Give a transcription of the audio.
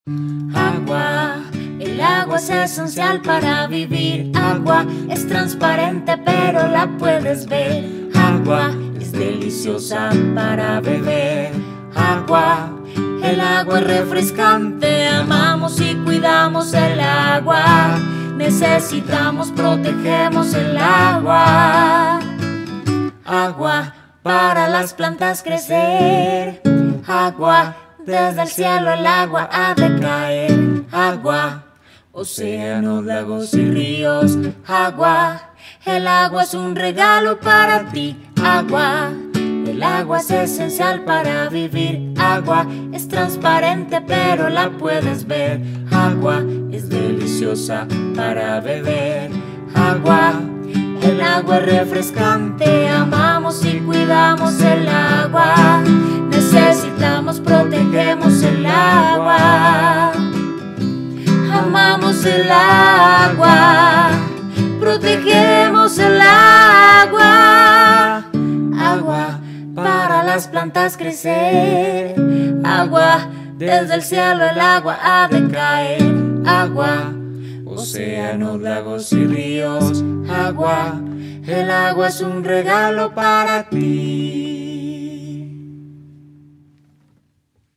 Agua, el agua es esencial para vivir. Agua es transparente pero la puedes ver. Agua es deliciosa para beber. Agua, el agua es refrescante. Amamos y cuidamos el agua. Necesitamos, protegemos el agua. Agua para las plantas crecer. Agua, desde el cielo el agua ha de caer. Agua, océanos, lagos y ríos. Agua, el agua es un regalo para ti. Agua, el agua es esencial para vivir. Agua es transparente pero la puedes ver. Agua es deliciosa para beber. Agua, el agua es refrescante. Amamos y cuidamos el agua. Necesitamos, protegemos el agua. Amamos el agua. Protegemos el agua. Agua para las plantas crecer. Agua, desde el cielo el agua ha de caer. Agua, océanos, lagos y ríos. Agua, el agua es un regalo para ti.